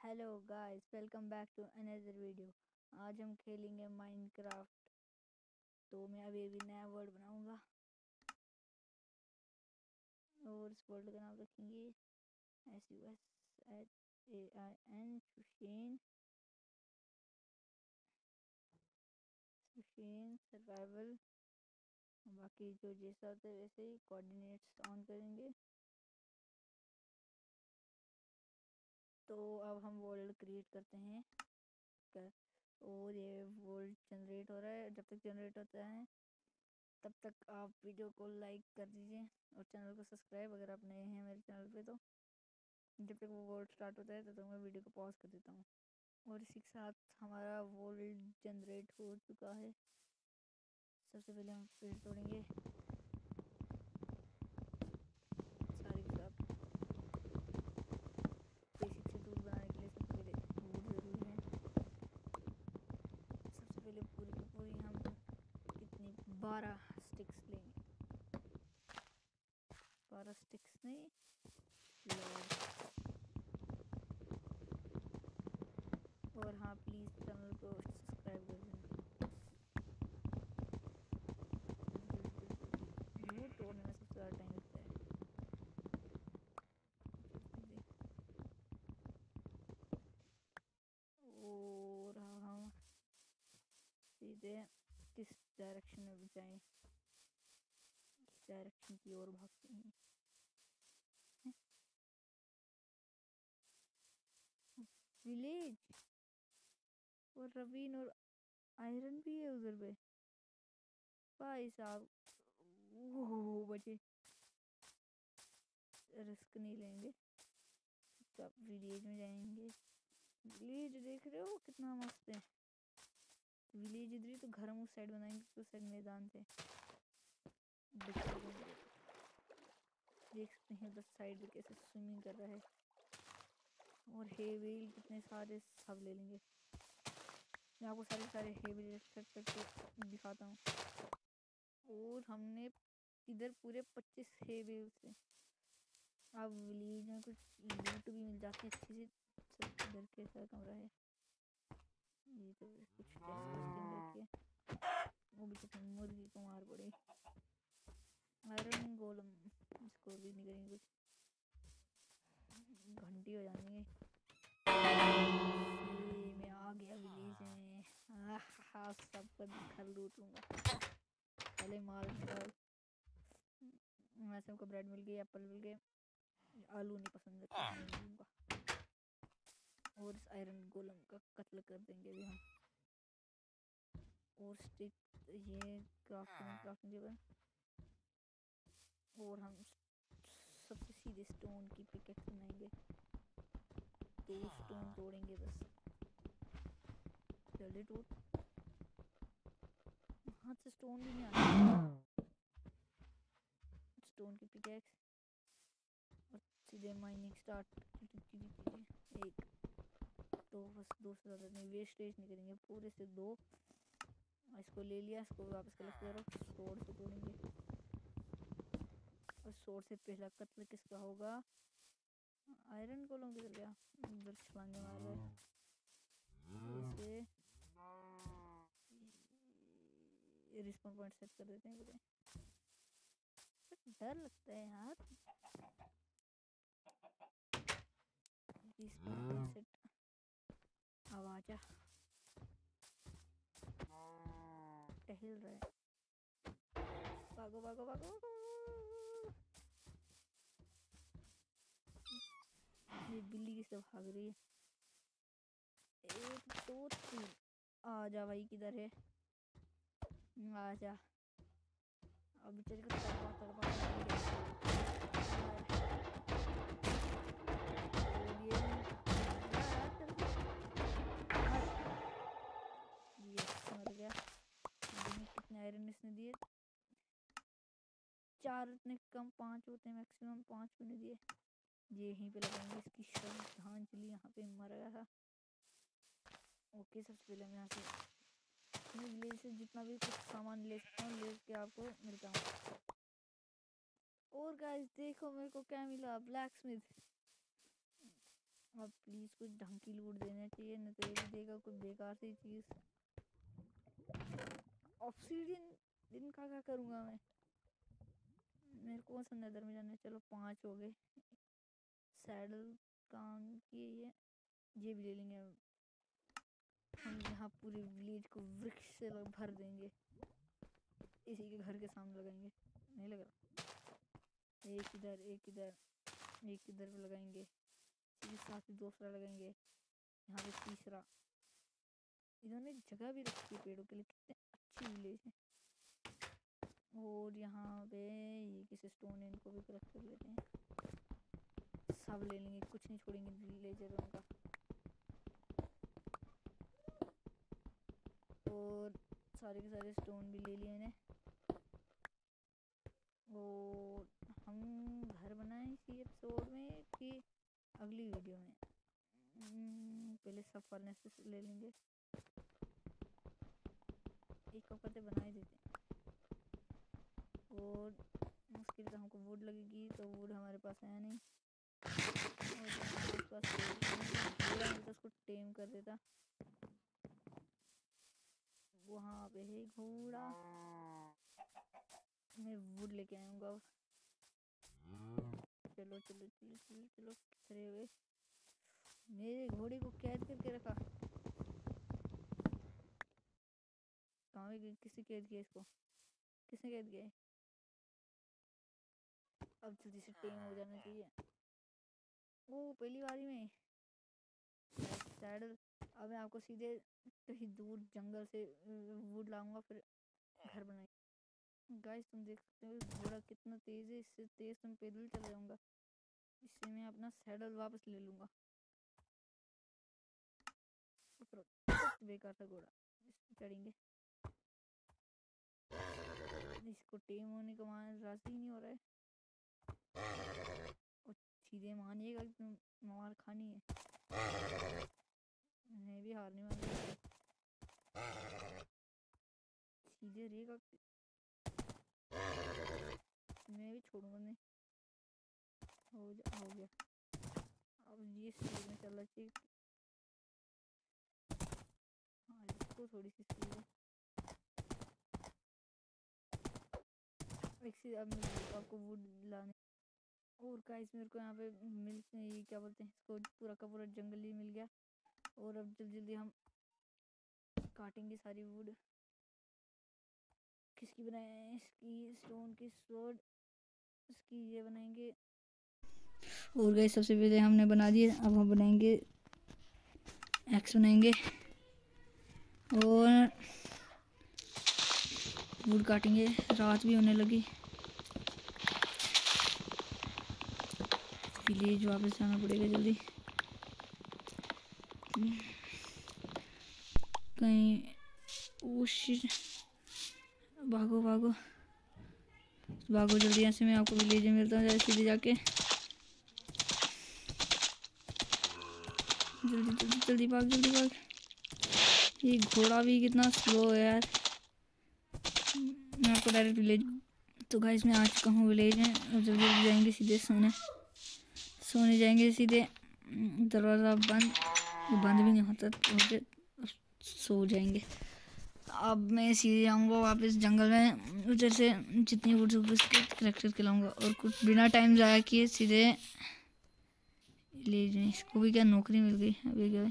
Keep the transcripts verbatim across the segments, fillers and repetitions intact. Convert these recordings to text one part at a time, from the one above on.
Hello guys, welcome back to another video. आज हम खेलेंगे माइनक्राफ्ट। तो मैं अभी अभी नया वर्ल्ड बनाऊंगा और इस वर्ल्ड का नाम रखेंगे S U S H A I N Sushain Sushain survival. बाकी जो जैसा होता है वैसे ही कोऑर्डिनेट्स ऑन करेंगे। तो अब हम वर्ल्ड क्रिएट करते हैं कर, और ये वर्ल्ड जनरेट हो रहा है। जब तक जनरेट होता है तब तक आप वीडियो को लाइक कर दीजिए और चैनल को सब्सक्राइब अगर आप नए हैं मेरे चैनल पे। तो जब तक वो वर्ल्ड स्टार्ट होता है तब तक मैं वीडियो को पॉज कर देता हूँ। और इसी के साथ हमारा वर्ल्ड जनरेट हो चुका है। सबसे पहले हम पेड़ तोड़ेंगे सारे के साथ। बेसिक से टूल बनाने के लिए सबसे पहले वुड ज़रूरी है। सबसे पहले पूरी की पूरी हम कितनी बारह स्टिक्स लेंगे। बारह स्टिक्स नहीं लॉग। और हाँ, प्लीज़ चैनल को सब्सक्राइब कर देना। वो तोड़ने में सबसे ज़्यादा टाइम लगता है। और हम सीधे किस डायरेक्शन में जाएं, किस डायरेक्शन की ओर भागते हैं। विलेज और रवीन और आयरन भी है उधर पे। भाई साहब वो बचे, रिस्क नहीं लेंगे। तो विलेज में जाएंगे। विलेज देख रहे हो कितना मस्त है। विलेज इधर ही तो घर हम उस साइड बनाएंगे तो उस साइड मैदान से देख सकते हैं उधर साइड पे कैसे स्विमिंग कर रहा है। और हे व्हील कितने सारे सब ले लेंगे। मैं आपको सारे सारे हे व्हील कट करके दिखाता हूँ। और हमने इधर पूरे पच्चीस हे व्हील से। अब विलेज में कुछ लूट भी मिल जाती है अच्छी से। इधर कैसा कमरा है, ये तो कुछ टेस्ट रखी है। वो भी कुछ मुर्गी को मार पड़े। आयरन गोलम इसको भी नहीं करेंगे, कुछ घंटी हो जाएंगे। ये मैं आ गया विलेज में। हाँ, सबका घर लूटूंगा। पहले माल निकाल। वैसे हमको ब्रेड मिल गई, एप्पल मिल गए। आलू नहीं पसंद है तो नहीं लूँगा। और इस आयरन गोलम का कत्ल कर देंगे अभी हम। और स्टिक ये क्राफ्टिंग क्राफ्टिंग टेबल। और हम सबसे सीधे स्टोन की पिकेक्स बनाएंगे। दो स्टोन तोड़ेंगे बस। जल्दी टूट। हाथ से स्टोन भी नहीं आता। स्टोन की पिकेक्स और सीधे माइनिंग स्टार्ट। एक तो बस दो से ज़्यादा नहीं, वेस्टेज नहीं करेंगे, पूरे से दो। इसको ले लिया, इसको वापस कलेक्ट करो। सोर्ड से तोड़ेंगे। और सोर्ड से पहला कत्ल किसका होगा? आयरन गोलम किधर गया? इधर छलांगे मार रहा है। इसे रिस्पॉन पॉइंट सेट कर देते हैं पूरे। डर लगता है यार। Respawn point set. अब आजा, टहल रहा है। भागो भागो भागो भागो। ये बिल्ली किससे भाग रही है? एक दो तीन। आजा भाई, किधर है? आजा। अब बेचारे को तड़पा तड़पा मर गया। कितने आयरन इसने दिए? चार इतने कम, पाँच होते हैं मैक्सिमम, पाँच भी नहीं दिए। ये यहीं पे लगाएंगे इसकी श्रद्धांजलि। यहाँ पे मर गया था। ओके, सबसे पहले मैं यहाँ से विलेज से जितना भी कुछ सामान ले सकता हूँ ले के आपको मिलता हूँ। और गाइस देखो मेरे को क्या मिला, ब्लैक स्मिथ। अब प्लीज कुछ ढंग की लूट देना चाहिए, नहीं तो ये भी देगा कुछ बेकार सी चीज। ऑब्सीडियन दिन का क्या करूँगा मैं, मेरे को कौन सा नदर में जाना है। चलो पाँच हो गए। सैडल काम की ये ये भी ले लेंगे। हम यहाँ पूरे विलेज को वृक्ष से भर देंगे, इसी के घर के सामने लगाएंगे। नहीं लग रहा, एक इधर एक इधर एक इधर पे लगाएंगे, इसके साथ ही दूसरा लगाएंगे, यहाँ पे तीसरा। इन्होंने जगह भी रखी है पेड़ों के लिए, कितने अच्छी विलेज है। और यहाँ पे ये किसी स्टोन है, इनको भी कलेक्ट कर लेते हैं। सब ले लेंगे, कुछ नहीं छोड़ेंगे विलेजर उनका। और सारे के सारे स्टोन भी ले लिए मैंने। और हम घर बनाएं इसी एपिसोड में कि अगली वीडियो में। पहले सब फर्नेस ले लेंगे, एक कप से बना ही देते हैं। और उसके लिए तो हमको वुड लगेगी, तो वुड हमारे पास है नहीं। और हमारे पास घोड़ा मिलता, उसको टेम कर देता। वहाँ पे है घोड़ा, मैं वुड लेके आऊँगा। चलो चलो चलो चलो चलो खड़े हुए। मेरे घोड़े को कैद करके रखा, कहाँ गई? किसी कैद किया इसको? किसने कैद किया? अब जल्दी से टेम हो जाना चाहिए। ओ पहली बारी में सैडल। अब मैं आपको सीधे कहीं दूर जंगल से वुड लाऊंगा, फिर घर बनाएंगे। गाइस तुम देख सकते हो घोड़ा कितना तेज है, इससे तेज तुम पैदल चला जाऊंगा। इससे मैं अपना सैडल वापस ले लूंगा। बेकार था घोड़ा, इस पे चढ़ेंगे। इसको टेम होने का मान राजी नहीं हो रहा है। और सीधे मानिएगा कि तुम मार खानी है, मैं भी हारने वाली हूँ। सीधे रहेगा, मैं भी छोड़ूंगा नहीं। हो जा हो गया। अब ये स्पीड में चलना चाहिए। हाँ इसको थोड़ी सी स्पीड है। एक से अब आपको वुड लाने। और गाइस मेरे को यहाँ पे मिल ये क्या बोलते हैं इसको, पूरा का पूरा जंगल ही मिल गया। और अब जल्दी जल्दी हम काटेंगे सारी वुड। किसकी बनाए? इसकी स्टोन की स्वॉर्ड, इसकी ये बनाएंगे। और गाइस सबसे पहले हमने बना दिए, अब हम बनाएंगे एक्स बनाएंगे। और वुड काटेंगे, रात भी होने लगी। विलेज वापस जाना पड़ेगा जल्दी। कहीं भागो भागो भागो जल्दी, यहाँ से मैं आपको विलेज में मिलता हूँ सीधे जाके। जल्दी जल्दी जल्दी भाग जल्दी भाग। ये घोड़ा भी कितना स्लो है यार। मैं आपको डायरेक्ट विलेज। तो गाइस मैं आ चुका हूँ विलेज में। और जल्दी जल्दी जाएंगे सीधे सोने सोने जाएंगे सीधे। दरवाज़ा बंद, बंद भी नहीं होता तो सो जाएंगे। अब मैं सीधे जाऊँगा वापस जंगल में, उधर से जितनी वुड कलेक्ट करके लाऊंगा। और कुछ बिना टाइम ज़ाया किए सीधे ले जाए। इसको भी क्या नौकरी मिल गई अभी क्या?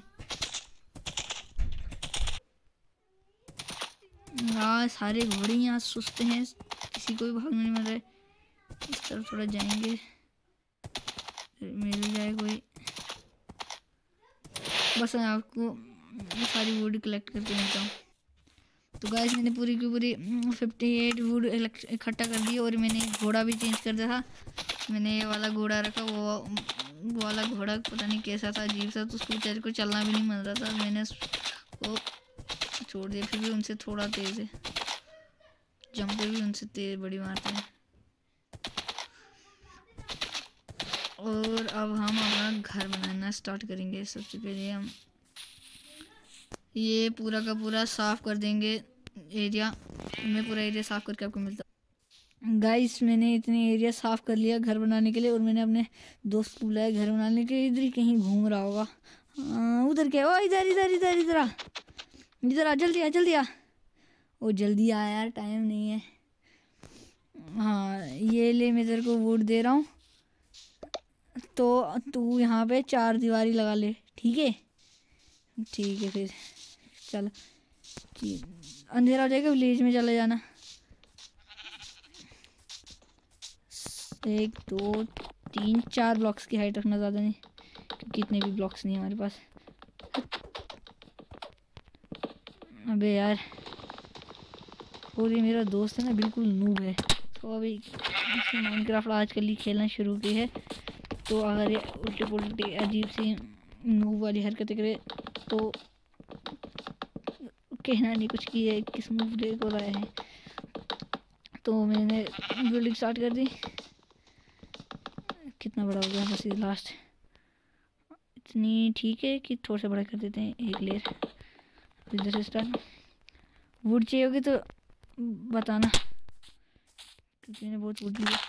हाँ सारे घोड़े यहाँ सुस्त हैं, किसी को भी भागने नहीं मिल रहा है। इस तरफ थोड़ा जाएंगे, मिल जाए कोई। बस मैं आपको सारी वुड कलेक्ट करके मिलता हूँ। तो गाइस मैंने पूरी की पूरी अट्ठावन वुड इकट्ठा कर दी। और मैंने घोड़ा भी चेंज कर दिया था। मैंने ये वाला घोड़ा रखा, वो वो वाला घोड़ा पता नहीं कैसा था, अजीब सा। तो उसको बेचारे को चलना भी नहीं मिल रहा था, मैंने वो छोड़ दिया। फिर भी उनसे थोड़ा तेज़ है, जंप पे भी उनसे तेज़ बड़ी मारते हैं। और अब हम अपना घर बनाना स्टार्ट करेंगे। सबसे पहले हम ये पूरा का पूरा साफ़ कर देंगे एरिया। मैं पूरा एरिया साफ़ करके आपको मिलता गाइस मैंने इतने एरिया साफ कर लिया घर बनाने के लिए, और मैंने अपने दोस्त को बुलाया घर बनाने के लिए। इधर ही कहीं घूम रहा होगा। उधर क्या? ओ इधर इधर इधर इधर आ, इधर आ, जल्दी आ जल्दी आ। ओ जल्दी आ यार, टाइम नहीं है। हाँ ये ले, मैं तेरे को वोट दे रहा हूँ, तो तू यहाँ पे चार दीवारी लगा ले, ठीक है? ठीक है फिर चल, अंधेरा हो जाएगा, विलेज में चले जाना। एक दो तीन चार ब्लॉक्स की हाइट रखना, ज़्यादा नहीं, क्योंकि इतने भी ब्लॉक्स नहीं है हमारे पास। अबे यार, और ये मेरा दोस्त है ना, बिल्कुल नूब है, तो अभी माइनक्राफ्ट आजकल ही खेलना शुरू की है, तो अगर ये उल्टे पुल्टे अजीब सी नूब वाली हरकतें करे तो कहना नहीं कुछ की है, किस नूब डे को लाए हैं। तो मैंने बिल्डिंग स्टार्ट कर दी। कितना बड़ा हो गया बस ये लास्ट, इतनी ठीक है कि थोड़ा सा बड़ा कर देते हैं, एक लेयर। इधर से स्टार्ट। वुड चाहिए होगी तो बताना, क्योंकि मैंने बहुत वुड लिया।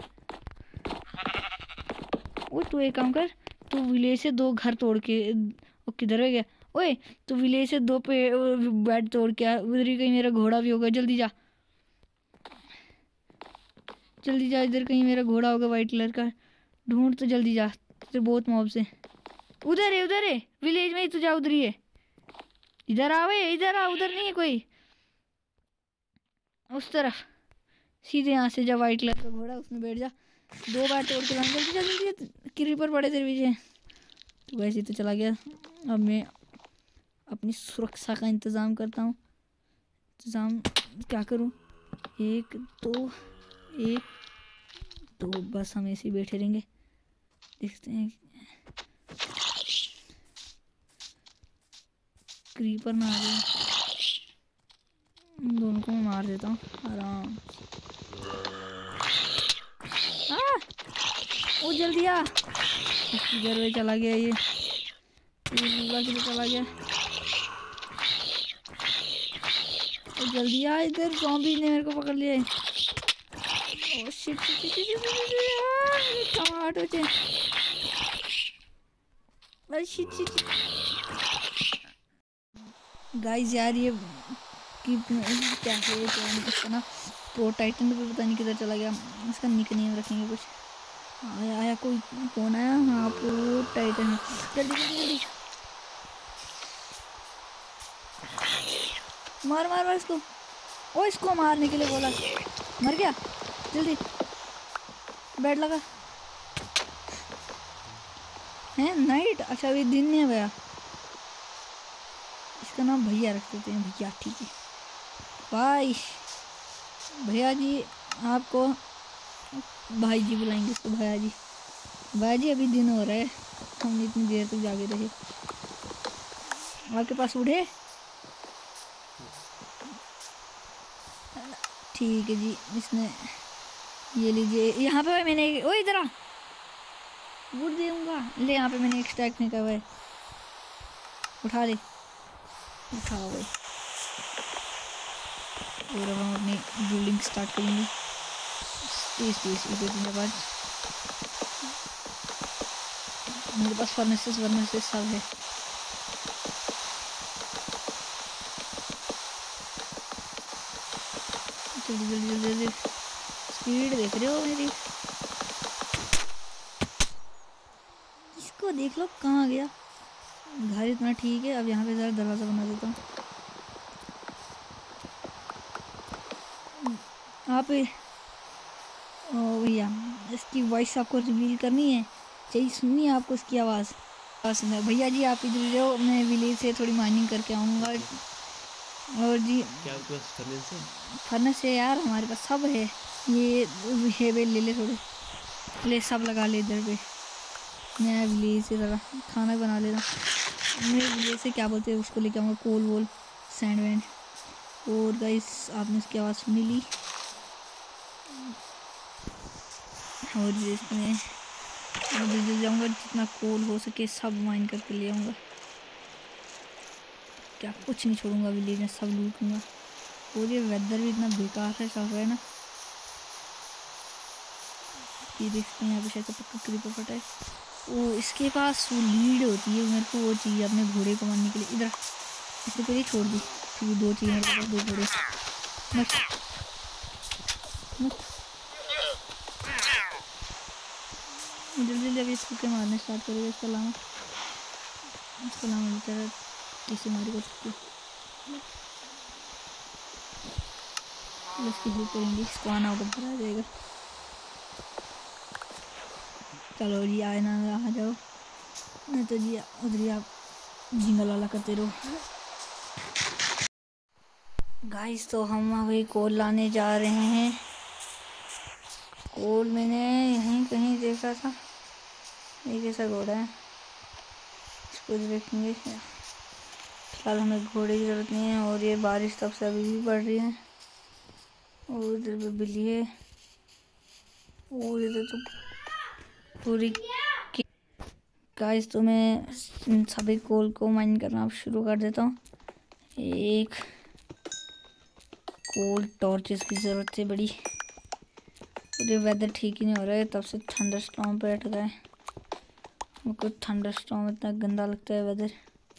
वो तू एक काम कर, तू विलेज से दो घर तोड़ के, वो किधर है गया? ओए तू विलेज से दो पे बेड तोड़ के आ, उधर ही कहीं मेरा घोड़ा भी होगा। जल्दी जा जल्दी जा, इधर कहीं मेरा घोड़ा होगा वाइट कलर का, ढूंढ तो जल्दी जा, तो बहुत मॉब से। उधर है उधर है विलेज में ही, तू जा, उधर ही है। इधर आ वे, इधर आ, उधर नहीं है कोई, उस तरफ सीधे यहाँ से जा, वाइट कलर का घोड़ा उसमें बैठ जा, दो बार तोड़ के जल्दी जल्दी जल्दी, क्रीपर पड़े तेरे पीछे। तो वैसे ही तो चला गया। अब मैं अपनी सुरक्षा का इंतज़ाम करता हूँ। इंतज़ाम क्या करूँ? एक दो एक दो, बस हम ऐसे ही बैठे रहेंगे, देखते हैं क्रीपर ना आ जाए। इन दोनों को मैं मार देता हूँ आराम। आ, ओ जल्दी आ, इधर में चला गया ये, ये चला गया। ओ जल्दी आ, इधर ज़ॉम्बी ने मेरे को पकड़ लिया है। Oh shit shit shit shit, tomato चे, अरे शिट शिट। गाइस यार ये कि क्या है, क्या नहीं, इसका ना प्रो टाइटन भी पता नहीं किधर चला गया। इसका निक नेम रखेंगे कुछ। आया आया कोई, कौन आया? हाँ प्रो टाइटन, जल्दी जल्दी जल्दी मार मार मार इसको। ओ इसको मारने के लिए बोला, मर गया। जल्दी बैठ लगा है। नाइट, अच्छा अभी दिन नहीं गया। इसका नाम भैया रख देते हैं, भैया, ठीक है भाई। भैया जी, आपको भाई जी बुलाएंगे इसको, भैया जी। भैया जी अभी दिन हो रहा है, हम इतनी देर तक जागे रहे। आपके पास उड़े? ठीक है जी, इसने ये लीजिए। यहाँ पे मैंने, ओ इधर आ, वुड दूंगा। ले यहाँ पे मैंने एक स्टैक फेंका हुआ है, उठा ले, उठाओ भाई। और अब हम अपनी बिल्डिंग स्टार्ट करेंगे तेज तेज। दो तीन के बाद मेरे पास फर्नेसेस वर्नेसेस सब है। जल्दी जल्दी जल्दी जल्दी, स्पीड देख रहे हो मेरी? इसको देख लो कहाँ गया। घर इतना ठीक है। अब यहाँ पे ज़रा दरवाज़ा बना देता हूँ। आप भैया इसकी वॉइस आपको रिवील करनी है, चाहिए सुननी है आपको इसकी आवाज़। बस मैं, भैया जी आप इधर रहो, मैं विलेज से थोड़ी माइनिंग करके आऊँगा। और जी क्या फर्नेस है? फर्नेस है यार, हमारे पास सब है। ये हेबे ले ले, थोड़े ले, सब लगा ले इधर पे। मैं विलेज से ज़रा खाना बना ले रहा हूँ। मैं विलेज से क्या बोलते हैं उसको लेके आऊँगा, कोल वोल सैंड वैंड। और गाइस आपने उसकी आवाज़ सुनी ली। और इसमें जल्दी जाऊँगा, जितना कोल हो सके सब माइन करके ले आऊँगा। क्या कुछ नहीं छोड़ूंगा विलेज में, सब लूटूंगा। और ये वेदर भी इतना बेकार है, चल रहा है ना। ये देखते हैं यहाँ पे शायद से पक्का क्रीपर फटा है। वो इसके पास वो लीड होती है, मेरे को वो चाहिए अपने घोड़े को मारने के लिए। इधर इससे पहले छोड़ दी, फिर दो चाहिए मेरे पास, दो घोड़े। मत मत जल्दी जल्दी अभी थूके मारने स्टार्ट करेगा। इसका लामा इसका लामा बेचारा किसी मारेगा थूके। इसकी हेल्प करेंगे, इसको आना होगा, भरा आ जाएगा। चलो जी आए ना, आ जाओ, नहीं तो जी उधर ही आप जिंगल वाला करते रहो। गाइस तो हम अभी कोल लाने जा रहे हैं। कोल मैंने यहीं कहीं देखा था, ये कैसा घोड़ा है, इसको देखेंगे। फिलहाल हमें घोड़े की ज़रूरत नहीं है। और ये बारिश तब से अभी भी पड़ रही है, और इधर पे बिल्ली है, और इधर तो पूरी। गाइस तो मैं इन सभी कोल को माइन करना शुरू कर देता हूँ। एक कोल टॉर्चेस की ज़रूरत है बड़ी। और ये वेदर ठीक ही नहीं हो रहा है, तब से थंडर स्टॉर्म पे अटका है। मुझको थंडर स्टॉर्म इतना गंदा लगता है वेदर।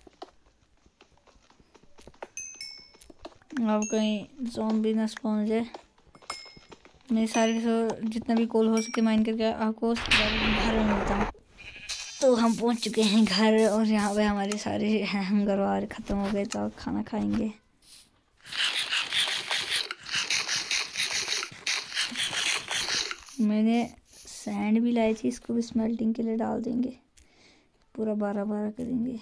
अब कहीं ज़ॉम्बी ना स्पॉन हो जाए। मैं सारे जितना भी कोल हो सके माइन करके आपको घर में मिलता हूँ। तो हम पहुँच चुके हैं घर, और यहाँ पे हमारे सारे हंगर वार ख़त्म हो गए, तो अब खाना खाएंगे। मैंने सैंड भी लाई थी, इसको भी स्मेल्टिंग के लिए डाल देंगे, पूरा बारह बारह करेंगे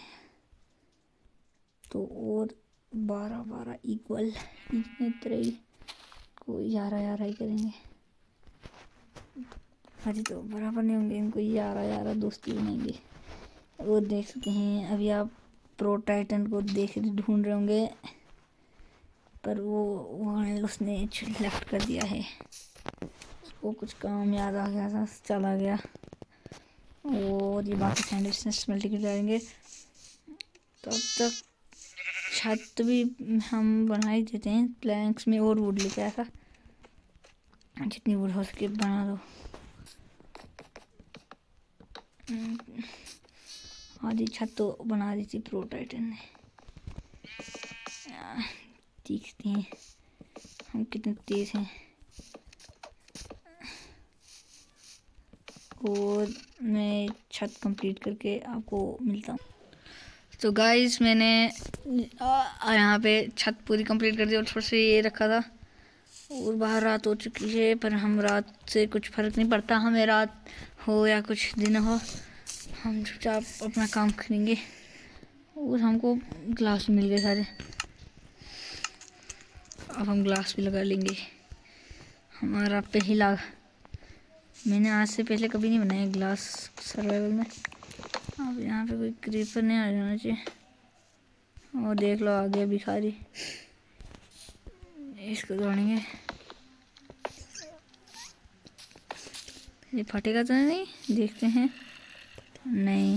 तो, और बारह बारह इक्वल इतने तरह को ग्यारह ग्यारह ही करेंगे। अरे तो बराबर नहीं होंगे, इनको ग्यारह ग्यारह दोस्ती बनाएंगे। वो देख सकते हैं अभी आप प्रो टाइटन को देख ढूंढ रहे होंगे, पर वो वो उसने लेफ्ट कर दिया है, उसको कुछ काम याद आ गया था, चला गया। और ये बाकी सैंडविच ने स्मेल्टिंग डालेंगे। तब तक छत भी हम बना ही देते हैं प्लैंक्स में, और वुड लेके आया था, जितनी वुड हो सके बना दो। आधी छत तो बना दी थी प्रो टाइटन ने। देखते हैं हम कितने तेज हैं। और मैं छत कंप्लीट करके आपको मिलता हूँ। तो गाइस मैंने यहाँ पे छत पूरी कंप्लीट कर दी, और थोड़ा सा ये रखा था, और बाहर रात हो चुकी है, पर हम रात से कुछ फ़र्क नहीं पड़ता, हमें रात हो या कुछ दिन हो, हम चुपचाप अपना काम करेंगे। और हमको ग्लास मिल गए सारे, अब हम ग्लास भी लगा लेंगे। हमारा पहला, मैंने आज से पहले कभी नहीं बनाया ग्लास सर्वाइवल में। अब यहाँ पे कोई क्रीपर नहीं आ जाना चाहिए। और देख लो आगे भिखारी, इसको दौड़ेंगे, ये फटेगा तो नहीं, देखते हैं, नहीं।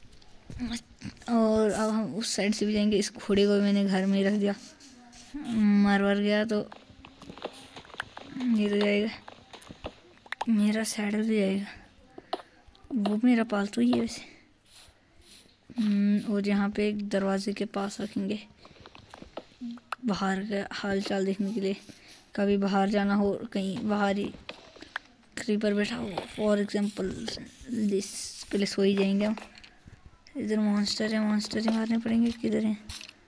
और अब हम उस साइड से भी जाएंगे। इस घोड़े को मैंने घर में ही रख दिया, मर वर गया तो ये तो जाएगा, मेरा सैडल भी जाएगा, वो मेरा पालतू ही है वैसे। और यहाँ पे एक दरवाजे के पास रखेंगे, बाहर का हाल चाल देखने के लिए, कभी बाहर जाना हो, कहीं बाहर ही क्रीपर बैठा हो फॉर एग्जांपल, दिस पहले सो ही जाएंगे हम। इधर मॉन्स्टर है, मॉन्स्टर ही मारने पड़ेंगे, किधर है?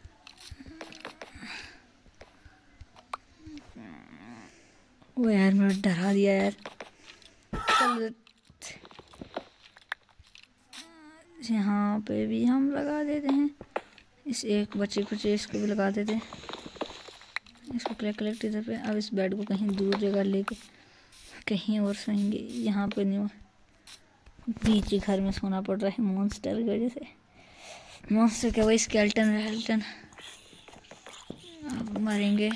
वो यार मैं डरा दिया यार। चल यहाँ पे भी हम लगा देते हैं, इस एक बच्चे कुचे इसको भी लगा देते हैं, इसको कलेक्ट कलेक्ट इधर पे। अब इस बेड को कहीं दूर जगह लेके कहीं और सोएंगे, यहाँ पे नहीं, बीच घर में सोना पड़ रहा है मॉन्स्टर की वजह से। मॉन्स्टर क्या, वही स्केल्टन वेल्टन अब मरेंगे।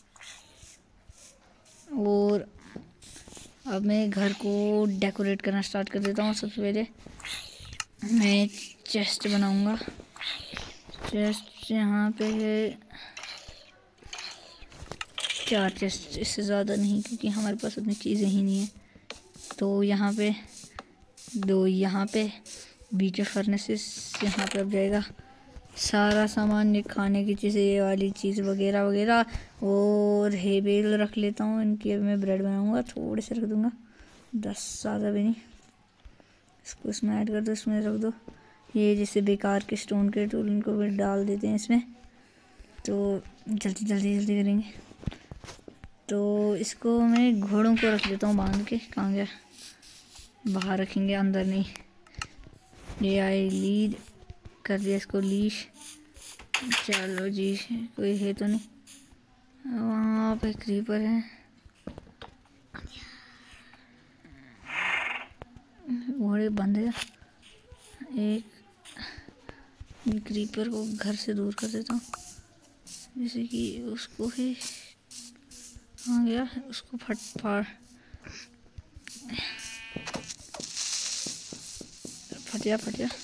और अब मैं घर को डेकोरेट करना स्टार्ट कर देता हूँ। सबसे पहले मैं चेस्ट बनाऊंगा। चेस्ट यहाँ पे है चार चेस्ट, इससे ज़्यादा नहीं, क्योंकि हमारे पास उतनी चीज़ें ही नहीं है। तो यहाँ पे दो, यहाँ पे बीच में फर्नेसेस, यहाँ पे अब जाएगा सारा सामान, ये खाने की चीज़ें, ये वाली चीज़ वगैरह वगैरह। और हे बेल रख लेता हूँ, इनकी अब मैं ब्रेड बनाऊँगा, थोड़े से रख दूँगा, दस, ज़्यादा भी नहीं। इसको इसमें ऐड कर दो, इसमें रख दो। ये जैसे बेकार के स्टोन के टूल, इनको भी डाल देते हैं इसमें। तो जल्दी जल्दी जल्दी करेंगे। तो इसको मैं घोड़ों को रख देता हूँ बांध के। कहाँ गया? बाहर रखेंगे, अंदर नहीं। ये आई लीड कर दिया इसको, लीश। चलो जी, कोई है तो नहीं? वहाँ पे क्रीपर है, घोड़े बंद है। एक क्रीपर को घर से दूर कर देता हूँ, जैसे कि उसको ही आ गया, उसको फट फाड़ फट जा फट जा।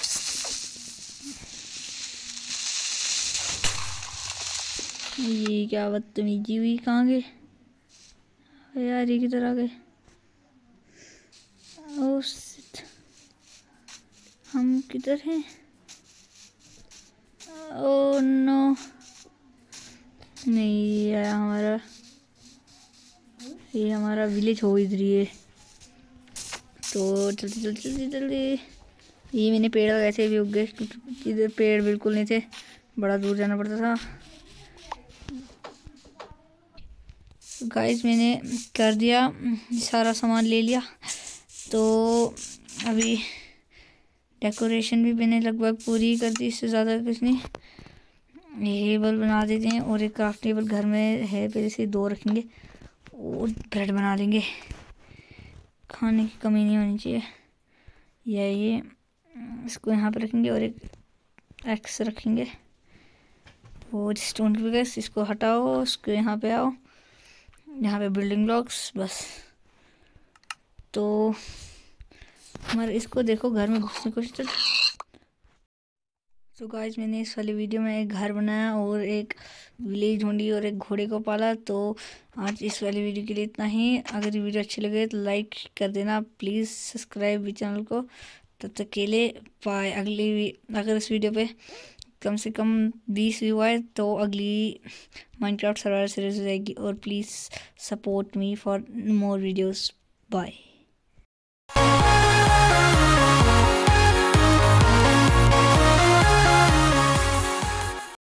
ये क्या बदतमीजी हुई? कहाँ गए यार? ये किधर आ गए? ओ शिट, हम किधर हैं? ओ नो, नहीं ये हमारा ये हमारा विलेज हो इधर ही है। तो जल्दी जल्दी जल्दी जल्दी। ये मैंने पेड़ वैसे भी उग गए, इधर पेड़ बिल्कुल नहीं थे, बड़ा दूर जाना पड़ता था। गाइस मैंने कर दिया, सारा सामान ले लिया। तो अभी डेकोरेशन भी मैंने लगभग पूरी कर दी, इससे ज़्यादा कुछ नहीं। टेबल बना देते हैं, और एक क्राफ्ट टेबल घर में है, पहले से दो रखेंगे, और ब्रेड बना लेंगे। खाने की कमी नहीं होनी चाहिए। या ये इसको यहाँ पर रखेंगे, और एक एक्स रखेंगे। वो स्टोन की गैस, इसको हटाओ, उसको यहाँ पे आओ, यहाँ पे बिल्डिंग ब्लॉक्स, बस। तो हमारे इसको देखो घर में घुसने की कोशिश। तो गाइस मैंने इस वाली वीडियो में एक घर बनाया और एक विलेज ढूंढी और एक घोड़े को पाला। तो आज इस वाली वीडियो के लिए इतना ही। अगर ये वीडियो अच्छी लगे तो लाइक कर देना प्लीज़, सब्सक्राइब भी चैनल को। तब तक के लिए बाय। अगली अगर इस वीडियो पे कम से कम बीस व्यू आए तो अगली माइनक्राफ्ट सर्वाइवल सीरीज हो जाएगी। और please support me for more videos. Bye.